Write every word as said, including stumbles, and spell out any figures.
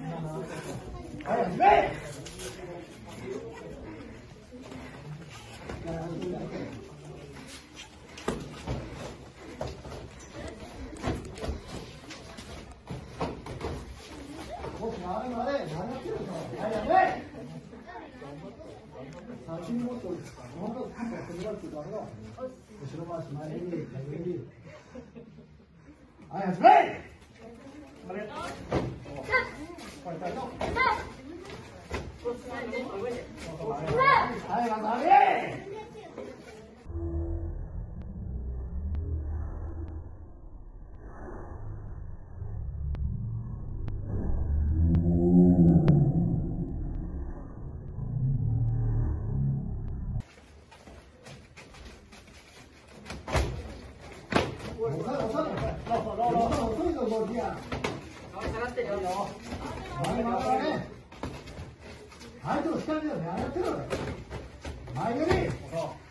はい、準備。あれまで、何やってるの？はい、やべ。写真持ってる。本当、なんか、これだってダメだ。後ろ回し、前に、前に。はい、始め。あれ。これ、大丈夫。はい、また上げ。遅いぞ動きが。下がってるよ。前回はね。相手の下見だよね。やってるよね。前より。